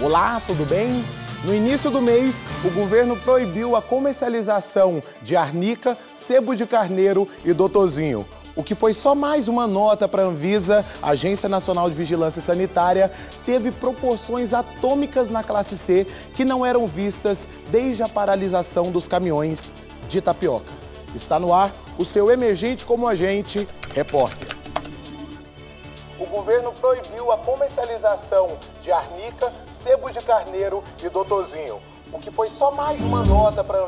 Olá, tudo bem? No início do mês, o governo proibiu a comercialização de arnica, sebo de carneiro e doutorzinho. O que foi só mais uma nota para a Anvisa, Agência Nacional de Vigilância Sanitária, teve proporções atômicas na classe C que não eram vistas desde a paralisação dos caminhões de tapioca. Está no ar o seu Emergente como Agente, repórter. O governo proibiu a comercialização de arnica, sebo de carneiro e doutorzinho. O que foi só mais uma nota para a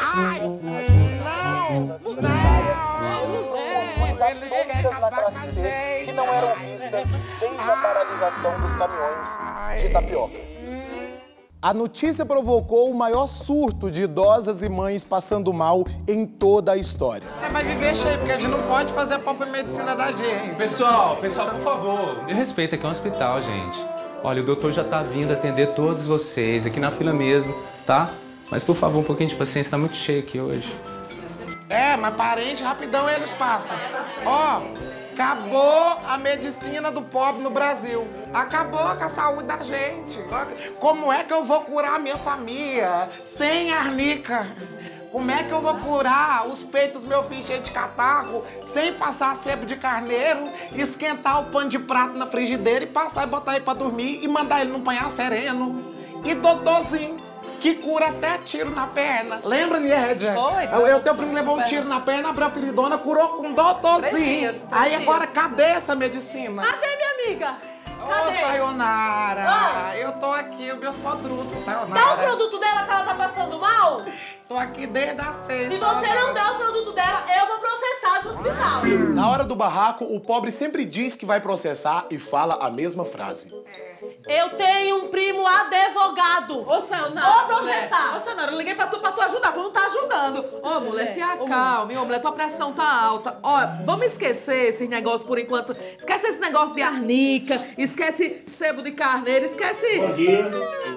Eles querem acabar com a gente. que não eram vistas desde a paralisação dos caminhões de tapioca. A notícia provocou o maior surto de idosas e mães passando mal em toda a história. Você vai viver cheio, porque a gente não pode fazer a própria medicina da gente. Pessoal, por favor, me respeita, aqui é um hospital, gente. Olha, o doutor já tá vindo atender todos vocês, aqui na fila mesmo, tá? Mas, por favor, um pouquinho de paciência, tá muito cheio aqui hoje. É, mas parente, rapidão eles passam. Ó, acabou a medicina do pobre no Brasil. Acabou com a saúde da gente. Como é que eu vou curar a minha família sem arnica? Como é que eu vou curar os peitos do meu filho cheio de catarro sem passar sebo de carneiro, esquentar o pano de prato na frigideira e passar e botar ele pra dormir e mandar ele num banhar sereno? E doutorzinho, que cura até tiro na perna. Lembra, Niédia? Foi. Eu teu primo levou um tiro na perna, abriu a feridona, curou com um doutorzinho. 3 dias, 3 Aí dias. agora, cadê essa medicina? Cadê, minha amiga? Ô, Cadê? Sayonara, Ah. eu tô aqui, os meus produtos, Sayonara. Dá os produtos dela que ela tá passando mal? Tô aqui desde as 6. Se você não der os produtos dela, eu vou processar esse hospital. Na hora do barraco, o pobre sempre diz que vai processar e fala a mesma frase. Eu tenho um primo advogado. Ô, Sayonara, Vou processar. Ô, Sayonara, eu liguei pra tu ajudar, tu não tá ajudando. Ô, mulher, se acalme, ô, mulher, tua pressão tá alta. Ó, vamos esquecer esses negócios por enquanto. Esquece esse negócio de arnica, esquece sebo de carneiro, esquece... Bom dia.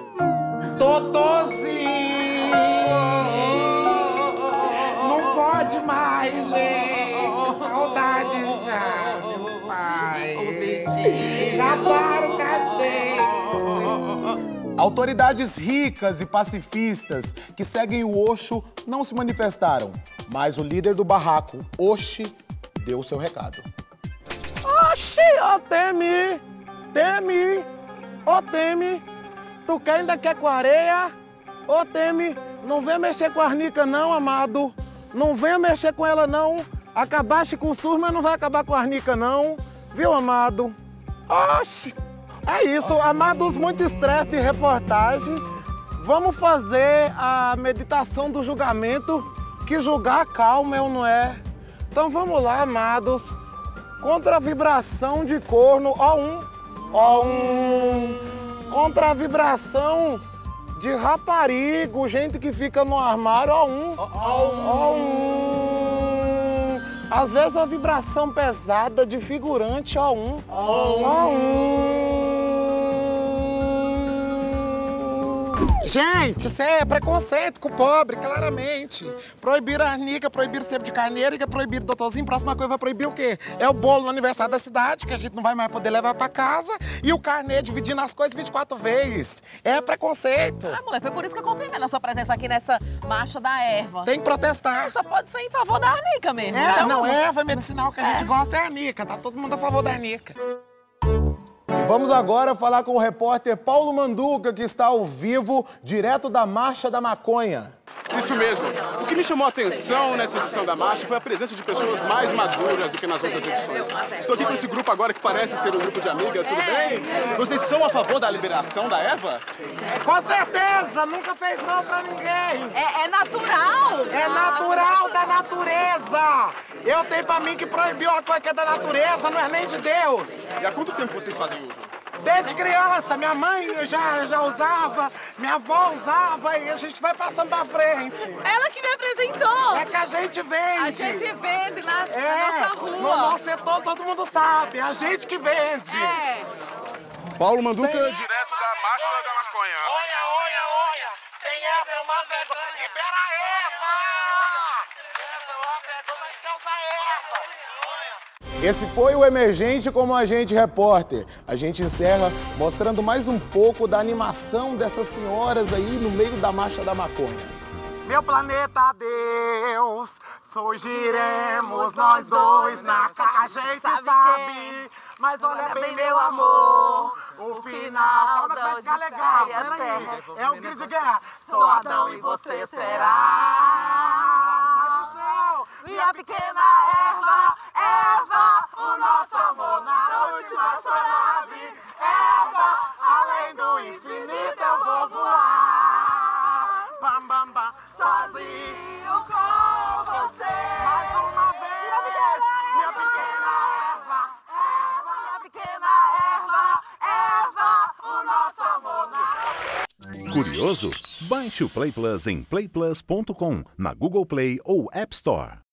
Doutorzinho! Não pode mais, gente. Saudade já, meu pai. Acabaram com a gente. Autoridades ricas e pacifistas que seguem o Osho não se manifestaram, mas o líder do barraco, Oxi, deu seu recado. Oxi, ô Temi! Temi! Ô Temi! Tu ainda quer com areia? Ô Temi, não venha mexer com a arnica não, amado. Não venha mexer com ela não. Acabaste com o SUS, mas não vai acabar com a arnica não. Viu, amado? Oxi! É isso, amados, muito estresse de reportagem. Vamos fazer a meditação do julgamento, que julgar calma, não é? Então vamos lá, amados. Contra a vibração de corno, Contra a vibração de raparigo, gente que fica no armário, Às vezes a vibração pesada de figurante, Gente, isso é preconceito com o pobre, claramente. Proibir a arnica, proibir o sebo de carneiro e proibir o doutorzinho. Próxima coisa vai proibir o quê? É o bolo no aniversário da cidade, que a gente não vai mais poder levar pra casa. E o carnê dividindo as coisas 24 vezes. É preconceito. Ah, mulher, foi por isso que eu confirmei na sua presença aqui nessa marcha da erva. Tem que protestar. Só pode ser em favor da arnica mesmo. É, Então, não, erva medicinal que a gente gosta é a arnica. Tá todo mundo a favor da arnica. Vamos agora falar com o repórter Paulo Manduca, que está ao vivo, direto da Marcha da Maconha. Isso mesmo. O que me chamou a atenção nessa edição da marcha foi a presença de pessoas mais maduras do que nas outras edições. Estou aqui com esse grupo agora que parece ser um grupo de amigas, tudo bem? Vocês são a favor da liberação da erva? Com certeza, nunca fez mal pra ninguém. É natural. É natural da natureza. Eu tenho pra mim que proibir uma coisa que é da natureza, não é nem de Deus. E há quanto tempo vocês fazem uso? Desde criança, minha mãe já usava, minha avó usava e a gente vai passando pra frente. Ela que me apresentou. É que a gente vende. A gente vende na nossa rua. No nosso setor todo mundo sabe, é a gente que vende. É. Paulo Manduca, direto da Marcha da Maconha. Olha, sem erva é uma vergonha. Libera a erva! Erva é uma vergonha, nós queremos a erva. Olha. Esse foi o Emergente como Agente Repórter. A gente encerra mostrando mais um pouco da animação dessas senhoras aí no meio da Marcha da Maconha. Meu planeta Deus, surgiremos nós dois na cara, a gente sabe. Mas olha bem, meu amor, o final, calma que vai ficar legal, peraí, é um grito de guerra. Sou Adão e você será. Vai no chão, minha pequena erva, erva, o nosso amor na última sua nave. Erva, além do infinito eu vou voar. Bam, bam, bam, sozinho com você. Mais uma vez, minha pequena erva, erva, minha pequena erva, erva, o nosso amor na... Curioso? Baixe o Play Plus em playplus.com, na Google Play ou App Store.